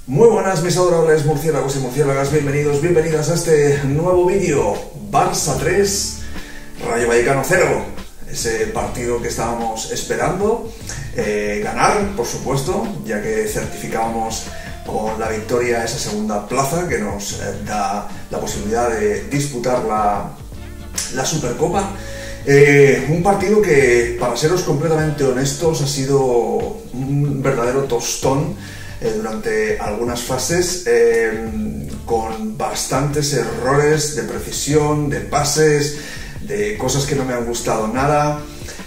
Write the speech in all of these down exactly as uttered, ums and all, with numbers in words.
Muy buenas mis adorables murciélagos y murciélagas, bienvenidos, bienvenidas a este nuevo vídeo. Barça tres, Rayo Vallecano cero, ese partido que estábamos esperando eh, ganar, por supuesto, ya que certificábamos con la victoria esa segunda plaza que nos eh, da la posibilidad de disputar la, la Supercopa. Eh, un partido que, para seros completamente honestos, ha sido un verdadero tostón eh, durante algunas fases, eh, con bastantes errores de precisión, de pases, de cosas que no me han gustado nada.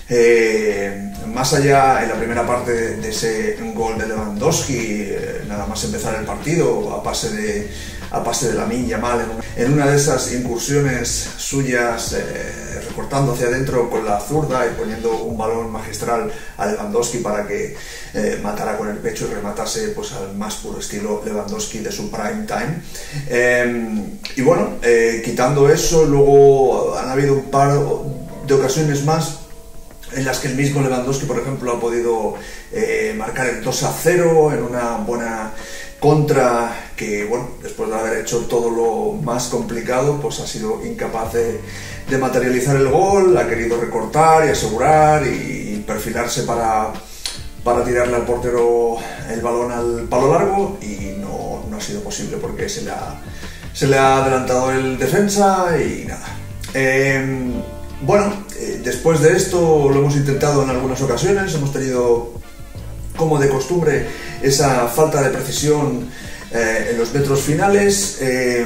Eh, más allá, en la primera parte de, de ese gol de Lewandowski, eh, nada más empezar el partido, a pase de, a pase de Lamine Yamal, en, en una de esas incursiones suyas, eh, recortando hacia adentro con la zurda y poniendo un balón magistral a Lewandowski para que eh, matara con el pecho y rematase pues, al más puro estilo Lewandowski de su prime time. Eh, y bueno, eh, quitando eso, luego han habido un par de ocasiones más en las que el mismo Lewandowski, por ejemplo, ha podido eh, marcar el dos a cero en una buena contra que, bueno, después de haber hecho todo lo más complicado, pues ha sido incapaz de, de materializar el gol, ha querido recortar y asegurar y perfilarse para, para tirarle al portero el balón al palo largo y no, no ha sido posible porque se le ha, se le ha adelantado el defensa y nada. Eh, Bueno, eh, después de esto lo hemos intentado en algunas ocasiones, hemos tenido como de costumbre esa falta de precisión eh, en los metros finales eh,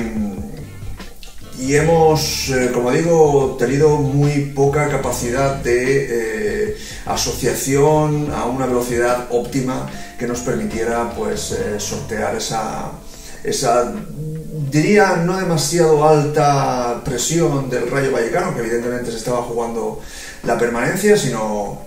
y hemos, eh, como digo, tenido muy poca capacidad de eh, asociación a una velocidad óptima que nos permitiera pues, eh, sortear esa, esa diría no demasiado alta presión del Rayo Vallecano, que evidentemente se estaba jugando la permanencia, sino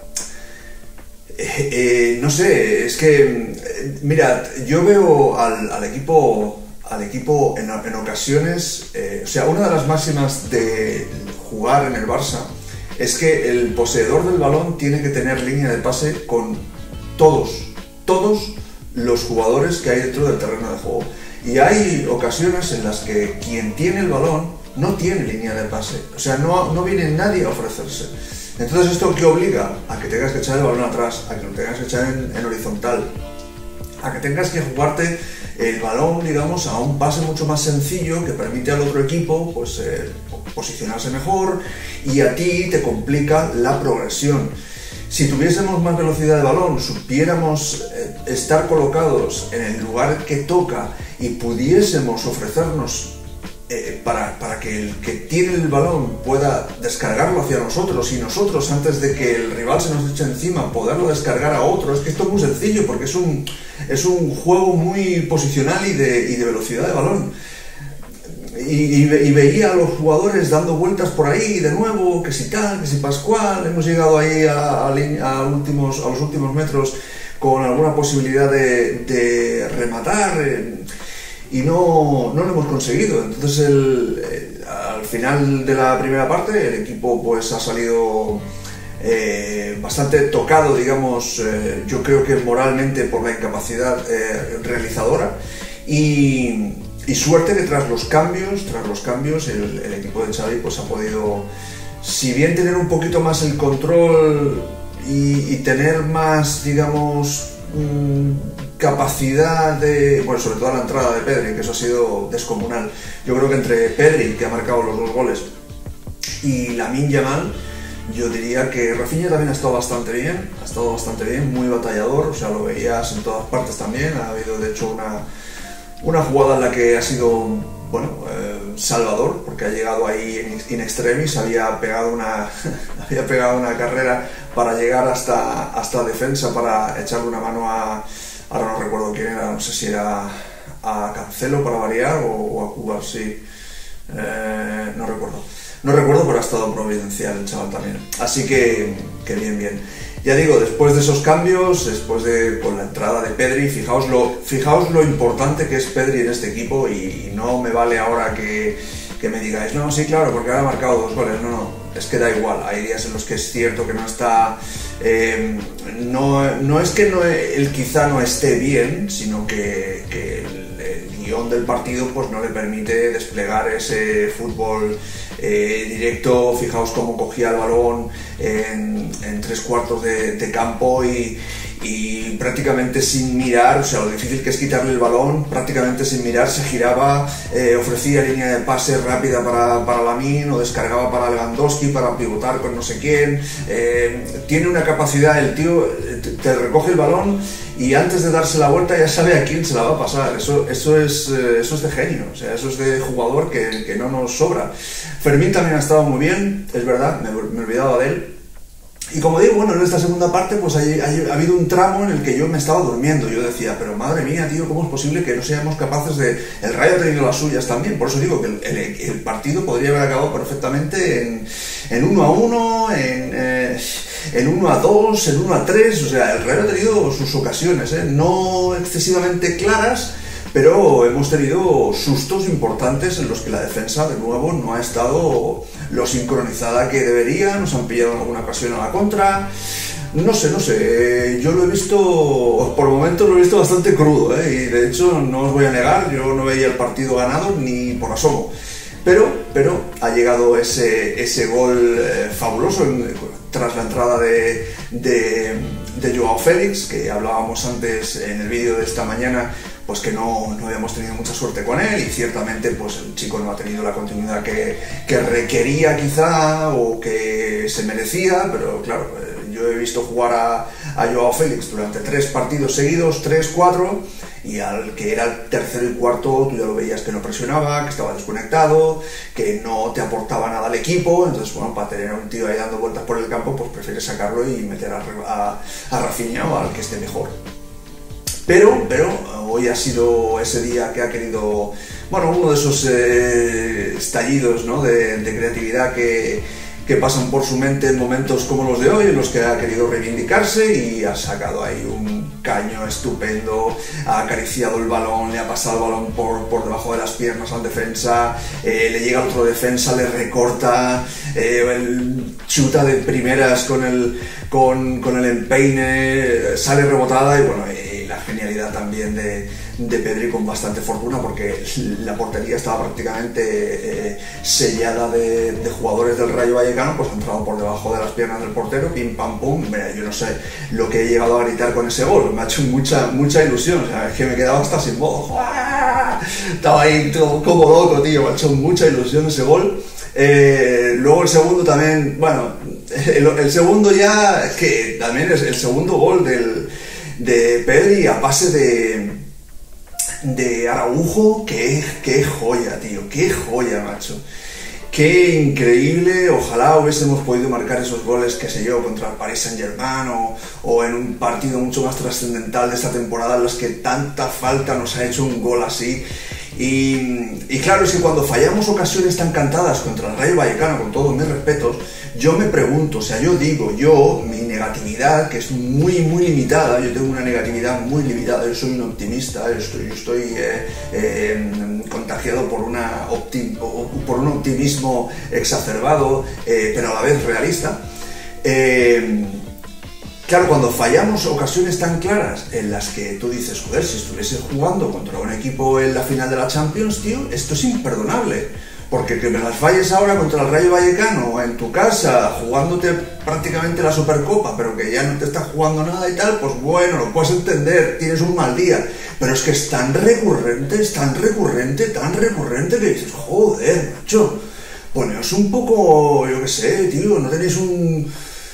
eh, eh, no sé, es que eh, mirad, yo veo al, al equipo al equipo en, en ocasiones, eh, o sea, una de las máximas de jugar en el Barça es que el poseedor del balón tiene que tener línea de pase con todos, todos los jugadores que hay dentro del terreno de juego. Y hay ocasiones en las que quien tiene el balón no tiene línea de pase, o sea, no, no viene nadie a ofrecerse. Entonces, ¿esto qué obliga? A que tengas que echar el balón atrás, a que lo tengas que echar en, en horizontal, a que tengas que jugarte el balón, digamos, a un pase mucho más sencillo que permite al otro equipo pues, eh, posicionarse mejor y a ti te complica la progresión. Si tuviésemos más velocidad de balón, supiéramos eh, estar colocados en el lugar que toca y pudiésemos ofrecernos eh, para, para que el que tiene el balón pueda descargarlo hacia nosotros y nosotros, antes de que el rival se nos eche encima, poderlo descargar a otro. Es que esto es muy sencillo porque es un, es un juego muy posicional y de, y de velocidad de balón. Y, y, y veía a los jugadores dando vueltas por ahí de nuevo, que si tal, que si Pascual. Hemos llegado ahí a, a, a, últimos, a los últimos metros con alguna posibilidad de, de rematar eh, y no, no lo hemos conseguido. Entonces el, el, al final de la primera parte el equipo pues ha salido eh, bastante tocado, digamos, eh, yo creo que moralmente, por la incapacidad eh, realizadora y Y suerte que tras los cambios, tras los cambios, el, el equipo de Xavi pues ha podido, si bien tener un poquito más el control y, y tener más, digamos, mmm, capacidad de, bueno, sobre todo la entrada de Pedri, que eso ha sido descomunal. Yo creo que entre Pedri, que ha marcado los dos goles, y Lamine Yamal, yo diría que Rafinha también ha estado bastante bien, ha estado bastante bien, muy batallador, o sea, lo veías en todas partes también. Ha habido de hecho una Una jugada en la que ha sido, bueno, eh, salvador, porque ha llegado ahí in extremis, había pegado una, había pegado una carrera para llegar hasta, hasta defensa para echarle una mano a, ahora no recuerdo quién era, no sé si era a Cancelo para variar o, o a Cuba, sí, eh, no recuerdo. No recuerdo, pero ha estado providencial el chaval también. Así que, que bien, bien. Ya digo, después de esos cambios, después de con la entrada de Pedri, fijaos lo, fijaos lo importante que es Pedri en este equipo y no me vale ahora que, que me digáis, no, sí, claro, porque ahora ha marcado dos goles. No, no, es que da igual. Hay días en los que es cierto que no está Eh, no, no es que no, él quizá no esté bien, sino que, que el, el guión del partido pues no le permite desplegar ese fútbol eh, directo. Fijaos cómo cogía el balón en, en tres cuartos de, de campo y, y prácticamente sin mirar, o sea, lo difícil que es quitarle el balón, prácticamente sin mirar se giraba, eh, ofrecía línea de pase rápida para, para Lamine, o descargaba para Lewandowski para pivotar con no sé quién. Eh, tiene una capacidad, el tío te, te recoge el balón y antes de darse la vuelta ya sabe a quién se la va a pasar. Eso, eso, es, eh, eso es de genio, o sea, eso es de jugador que, que no nos sobra. Fermín también ha estado muy bien, es verdad, me, me he olvidado de él. Y como digo, bueno, en esta segunda parte pues hay, hay, ha habido un tramo en el que yo me estaba durmiendo. Yo decía, pero madre mía, tío, ¿cómo es posible que no seamos capaces de...? El Rayo ha tenido las suyas también, por eso digo que el, el, el partido podría haber acabado perfectamente en, en uno a uno, en, eh, en uno a dos, en uno a tres. O sea, el Rayo ha tenido sus ocasiones, ¿eh? No excesivamente claras, pero hemos tenido sustos importantes en los que la defensa, de nuevo, no ha estado lo sincronizada que debería. Nos han pillado en alguna ocasión a la contra. No sé, no sé, yo lo he visto, por momentos lo he visto bastante crudo, ¿eh? Y de hecho, no os voy a negar, yo no veía el partido ganado ni por asomo. Pero, pero ha llegado ese, ese gol eh, fabuloso en, tras la entrada de, de, de Joao Félix, que hablábamos antes en el vídeo de esta mañana, pues que no, no habíamos tenido mucha suerte con él, y ciertamente pues el chico no ha tenido la continuidad que, que requería quizá o que se merecía, pero claro, yo he visto jugar a, a Joao Félix durante tres partidos seguidos, tres, cuatro, y al que era el tercero y cuarto tú ya lo veías que no presionaba, que estaba desconectado, que no te aportaba nada al equipo. Entonces, bueno, para tener a un tío ahí dando vueltas por el campo, pues prefieres sacarlo y meter a, a, a Rafinha o al que esté mejor. Pero, pero hoy ha sido ese día que ha querido, bueno, uno de esos eh, estallidos, ¿no?, de, de creatividad que, que pasan por su mente en momentos como los de hoy, en los que ha querido reivindicarse y ha sacado ahí un caño estupendo, ha acariciado el balón, le ha pasado el balón por, por debajo de las piernas al defensa, eh, le llega otro defensa, le recorta, eh, el chuta de primeras con el, con, con el empeine, sale rebotada y bueno, y la genialidad también de, de Pedri con bastante fortuna, porque la portería estaba prácticamente eh, sellada de, de jugadores del Rayo Vallecano, pues ha entrado por debajo de las piernas del portero, pim pam pum. Mira, yo no sé lo que he llegado a gritar con ese gol, me ha hecho mucha, mucha ilusión, o sea, es que me he quedado hasta sin voz. Estaba ahí todo como loco, tío, me ha hecho mucha ilusión ese gol. Eh, luego el segundo también, bueno, el, el segundo ya, que también es el segundo gol del, de Pedri a pase de, de Araujo, qué, qué joya, tío, qué joya, macho. Qué increíble, ojalá hubiésemos podido marcar esos goles, qué sé yo, contra el Paris Saint-Germain o, o en un partido mucho más trascendental de esta temporada en los que tanta falta nos ha hecho un gol así. Y, y claro, es que cuando fallamos ocasiones tan cantadas contra el Rayo Vallecano, con todos mis respetos, yo me pregunto, o sea, yo digo, yo, mi negatividad, que es muy, muy limitada, yo tengo una negatividad muy limitada, yo soy un optimista, yo estoy, yo estoy eh, eh, contagiado por, una optim, por un optimismo exacerbado, eh, pero a la vez realista. Eh, Claro, cuando fallamos ocasiones tan claras en las que tú dices, joder, si estuviese jugando contra un equipo en la final de la Champions, tío, esto es imperdonable. Porque que me las falles ahora contra el Rayo Vallecano, en tu casa, jugándote prácticamente la Supercopa, pero que ya no te estás jugando nada y tal, pues bueno, lo puedes entender, tienes un mal día. Pero es que es tan recurrente, es tan recurrente, tan recurrente que dices, joder, macho, poneos un poco, yo qué sé, tío, no tenéis un...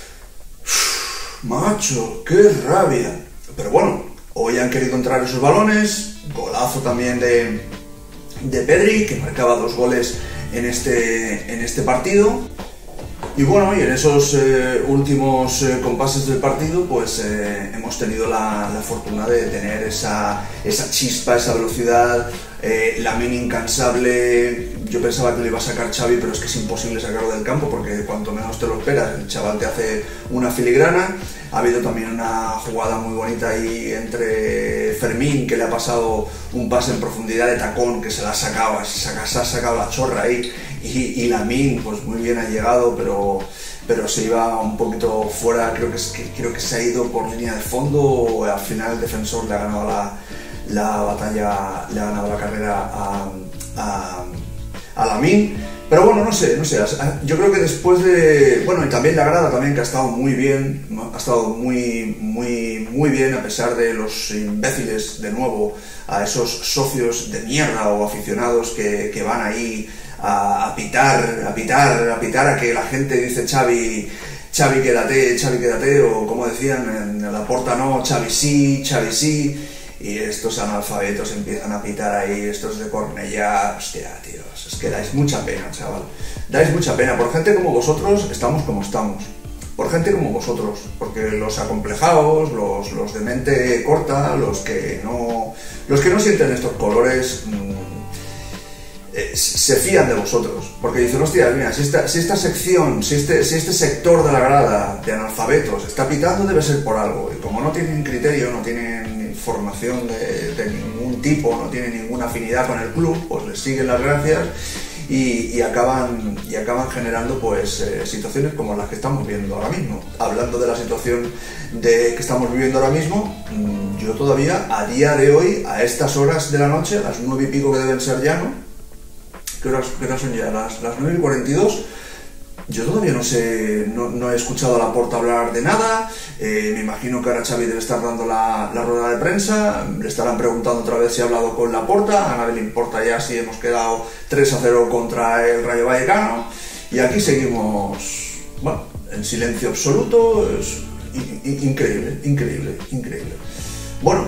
Macho, qué rabia. Pero bueno, hoy han querido entrar esos balones, golazo también de, de Pedri, que marcaba dos goles en este, en este partido. Y bueno, y en esos eh, últimos eh, compases del partido, pues eh, hemos tenido la, la fortuna de tener esa, esa chispa, esa velocidad, eh, Lamine incansable. Yo pensaba que le iba a sacar Xavi, pero es que es imposible sacarlo del campo, porque cuanto menos te lo esperas, el chaval te hace una filigrana. Ha habido también una jugada muy bonita ahí entre Fermín, que le ha pasado un pase en profundidad de tacón, que se la ha sacado, se ha sacado la chorra ahí, y, y Lamine, pues muy bien ha llegado, pero pero se iba un poquito fuera, creo que, que, creo que se ha ido por línea de fondo, al final el defensor le ha ganado la, la batalla, le ha ganado la carrera a, a, a Lamine. Pero bueno, no sé, no sé, yo creo que después de... Bueno, y también la grada también, que ha estado muy bien, ha estado muy, muy, muy bien, a pesar de los imbéciles, de nuevo, a esos socios de mierda o aficionados que, que van ahí a, a pitar, a pitar, a pitar, a que la gente dice Xavi, Xavi quédate, Xavi quédate, o como decían en Laporta no, Xavi sí, Xavi sí... Y estos analfabetos empiezan a pitar ahí, estos de Cornellá, hostia, tíos, es que dais mucha pena, chaval. Dais mucha pena. Por gente como vosotros estamos como estamos. Por gente como vosotros. Porque los acomplejados, los, los de mente corta, los que no, los que no sienten estos colores, mmm, eh, se fían de vosotros. Porque dicen, hostia, mira, si esta, si esta sección, si este, si este sector de la grada de analfabetos está pitando, debe ser por algo. Y como no tienen criterio, no tienen formación de, de ningún tipo, no tiene ninguna afinidad con el club, pues les siguen las gracias y, y, acaban, y acaban generando pues eh, situaciones como las que estamos viendo ahora mismo. Hablando de la situación de, que estamos viviendo ahora mismo, yo todavía a día de hoy, a estas horas de la noche, a las nueve y pico que deben ser ya, ¿no? ¿Qué horas, qué horas son ya? Las, las nueve y cuarenta y dos. Yo todavía no sé, no, no he escuchado a Laporta hablar de nada, eh, me imagino que ahora Xavi debe estar dando la, la rueda de prensa, le estarán preguntando otra vez si ha hablado con Laporta, a nadie le importa ya si hemos quedado tres a cero contra el Rayo Vallecano, y aquí seguimos, bueno, en silencio absoluto, es increíble, increíble, increíble. Bueno,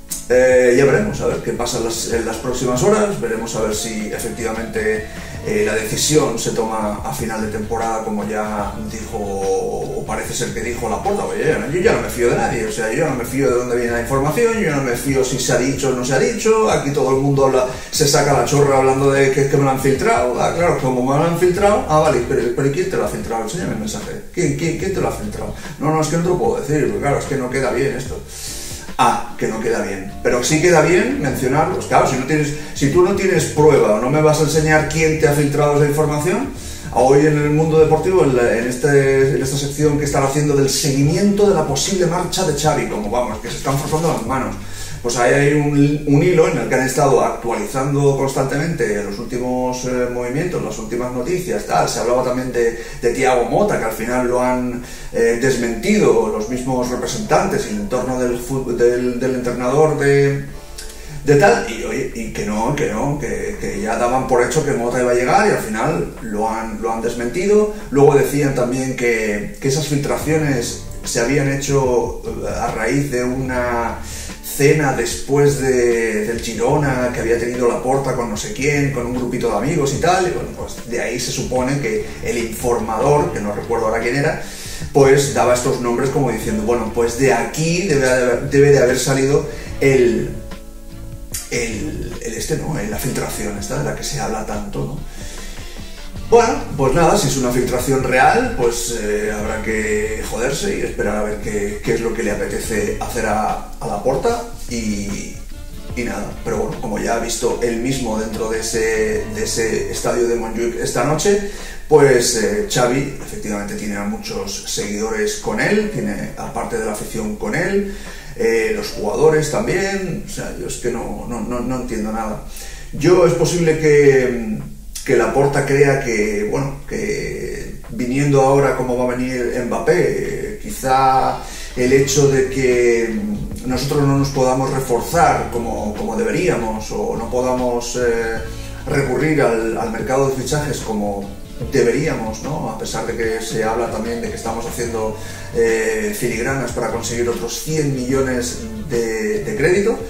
eh, ya veremos a ver qué pasa en las, en las próximas horas, veremos a ver si efectivamente eh, la decisión se toma a final de temporada, como ya dijo, o parece ser que dijo Laporta. Oye, yo ya no me fío de nadie, o sea, yo no me fío de dónde viene la información, yo no me fío si se ha dicho o no se ha dicho, aquí todo el mundo habla, se saca la chorra hablando de que es que me lo han filtrado. Ah, claro, como me lo han filtrado, ah, vale, pero, pero ¿quién te lo ha filtrado? Enséñame el mensaje, ¿Quién, quién, quién te lo ha filtrado? No, no, es que no te lo puedo decir, porque claro, es que no queda bien esto. Ah, que no queda bien. Pero sí queda bien mencionarlos. Claro, si, no tienes, si tú no tienes prueba o no me vas a enseñar quién te ha filtrado esa información, hoy en el mundo deportivo, en, la, en, este, en esta sección que están haciendo del seguimiento de la posible marcha de Xavi, como vamos, que se están frotando las manos, pues ahí hay un, un hilo en el que han estado actualizando constantemente los últimos eh, movimientos, las últimas noticias, tal. Se hablaba también de, de Thiago Motta, que al final lo han eh, desmentido los mismos representantes y el entorno del, del, del entrenador de, de tal, y, oye, y que no, que no, que, que ya daban por hecho que Motta iba a llegar y al final lo han, lo han desmentido. Luego decían también que, que esas filtraciones se habían hecho a raíz de una cena después de, del Girona que había tenido Laporta con no sé quién, con un grupito de amigos y tal, y bueno, pues de ahí se supone que el informador, que no recuerdo ahora quién era, pues daba estos nombres como diciendo, bueno, pues de aquí debe de, debe de haber salido el, el, el este, ¿no? La filtración esta de la que se habla tanto, ¿no? Bueno, pues nada, si es una filtración real, pues eh, habrá que joderse y esperar a ver qué, qué es lo que le apetece hacer a, a Laporta y, y nada. Pero bueno, como ya ha visto él mismo dentro de ese, de ese estadio de Montjuic esta noche, pues eh, Xavi efectivamente tiene a muchos seguidores con él, tiene aparte de la afición con él, eh, los jugadores también, o sea, yo es que no, no, no, no entiendo nada. Yo es posible que... que Laporta crea que, bueno, que viniendo ahora como va a venir Mbappé, quizá el hecho de que nosotros no nos podamos reforzar como, como deberíamos o no podamos eh, recurrir al, al mercado de fichajes como deberíamos, ¿no? A pesar de que se habla también de que estamos haciendo eh, filigranas para conseguir otros cien millones de, de crédito,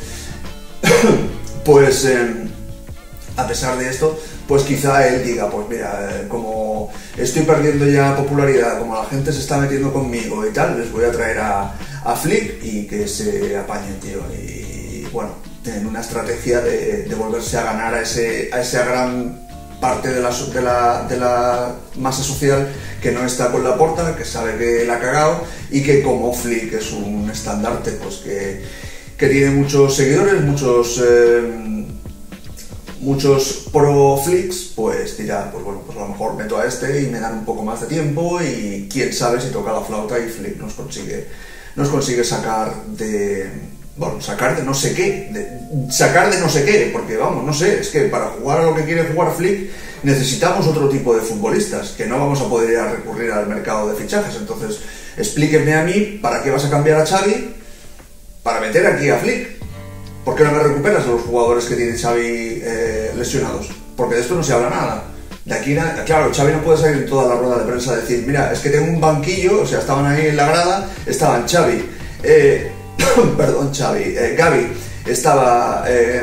pues eh, a pesar de esto, pues quizá él diga, pues mira, como estoy perdiendo ya popularidad, como la gente se está metiendo conmigo y tal, les voy a traer a, a Flick y que se apañen, tío. Y bueno, en una estrategia de, de volverse a ganar a, ese, a esa gran parte de la, de, la, de la masa social que no está con Laporta, que sabe que la ha cagado y que como Flick es un estandarte, pues que, que tiene muchos seguidores, muchos... Eh, muchos pro Flicks pues dirán, pues bueno, pues a lo mejor meto a este y me dan un poco más de tiempo y quién sabe si toca la flauta y Flick nos consigue, nos consigue sacar de, bueno, sacar de no sé qué, de, sacar de no sé qué, porque vamos, no sé, es que para jugar a lo que quiere jugar Flick necesitamos otro tipo de futbolistas, que no vamos a poder ir a recurrir al mercado de fichajes. Entonces, explíquenme a mí para qué vas a cambiar a Xavi para meter aquí a Flick. ¿Por qué no me recuperas a los jugadores que tiene Xavi eh, lesionados? Porque de esto no se habla nada. De aquí, claro, Xavi no puede salir en toda la rueda de prensa a decir, mira, es que tengo un banquillo, o sea, estaban ahí en la grada, estaban Xavi, eh, perdón, Xavi, eh, Gavi, estaba, eh,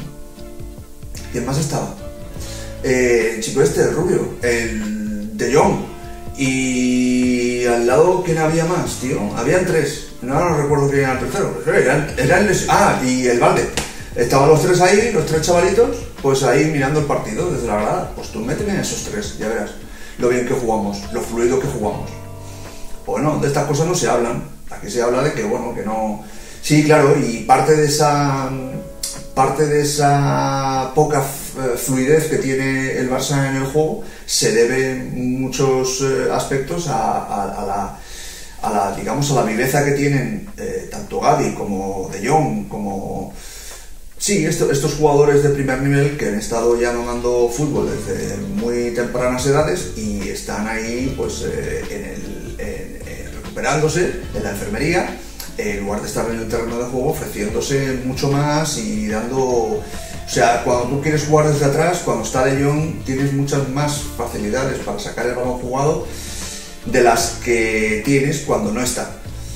¿quién más estaba? Eh, el chico este, el rubio, el De Jong, y al lado, ¿quién había más, tío? Habían tres. No, no recuerdo quién era el tercero. Eran, eran les... Ah, y el Valde. Estaban los tres ahí, los tres chavalitos, pues ahí mirando el partido desde la grada. Pues tú méteme a esos tres, ya verás lo bien que jugamos, lo fluido que jugamos. Bueno, de estas cosas no se hablan. Aquí se habla de que, bueno, que no... Sí, claro, y parte de esa... Parte de esa poca fluidez que tiene el Barça en el juego se debe en muchos aspectos a, a, a la... a la, digamos, a la viveza que tienen eh, tanto Gavi como De Jong, como... Sí, esto, estos jugadores de primer nivel que han estado ya mamando fútbol desde muy tempranas edades y están ahí, pues, eh, en el, en, en, recuperándose en la enfermería, en lugar de estar en el terreno de juego, ofreciéndose mucho más y dando... O sea, cuando tú quieres jugar desde atrás, cuando está De Jong, tienes muchas más facilidades para sacar el balón jugado de las que tienes cuando no está.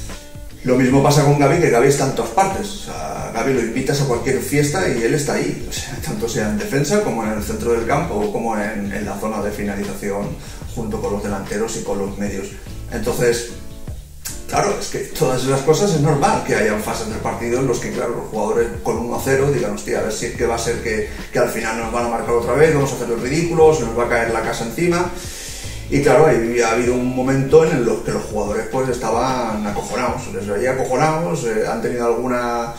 Lo mismo pasa con Gavi, que Gavi está en todas partes. O sea, Gavi lo invitas a cualquier fiesta y él está ahí. O sea, tanto sea en defensa como en el centro del campo, como en, en la zona de finalización, junto con los delanteros y con los medios. Entonces, claro, es que todas esas cosas es normal que hayan fases del partido en los que, claro, los jugadores con uno a cero digan, hostia, a ver si es que va a ser que, que al final nos van a marcar otra vez, vamos a hacer los ridículos, se nos va a caer la casa encima. Y claro, ahí ha habido un momento en el que los jugadores pues estaban acojonados, les veía acojonados, eh, han tenido alguna,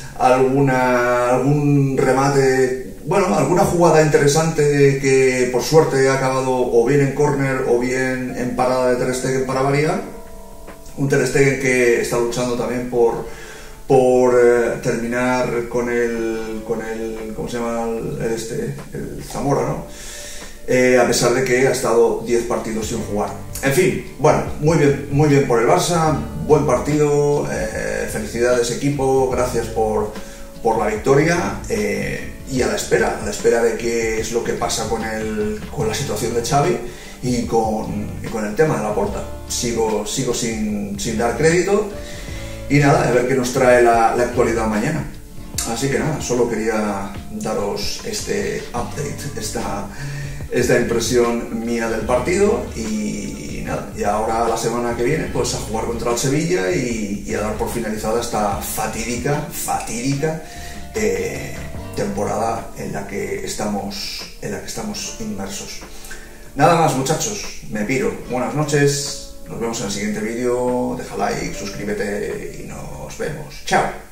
alguna, algún remate, bueno, alguna jugada interesante que por suerte ha acabado o bien en córner o bien en parada de Ter Stegen para variar. Un Ter Stegen que está luchando también por, por eh, terminar con el, con el, ¿cómo se llama el, el este? El Zamora, ¿no? Eh, a pesar de que ha estado diez partidos sin jugar. En fin, bueno, muy bien, muy bien por el Barça, buen partido, eh, felicidades equipo, gracias por, por la victoria eh, y a la espera, a la espera de qué es lo que pasa con, el, con la situación de Xavi y con, y con el tema de Laporta. Sigo, sigo sin, sin dar crédito y nada, a ver qué nos trae la, la actualidad mañana. Así que nada, solo quería daros este update, esta... esta impresión mía del partido y, y nada, y ahora la semana que viene pues a jugar contra el Sevilla y, y a dar por finalizada esta fatídica, fatídica eh, temporada en la que estamos, en la que estamos inmersos. Nada más, muchachos, me piro. Buenas noches, nos vemos en el siguiente vídeo, deja like, suscríbete y nos vemos. Chao.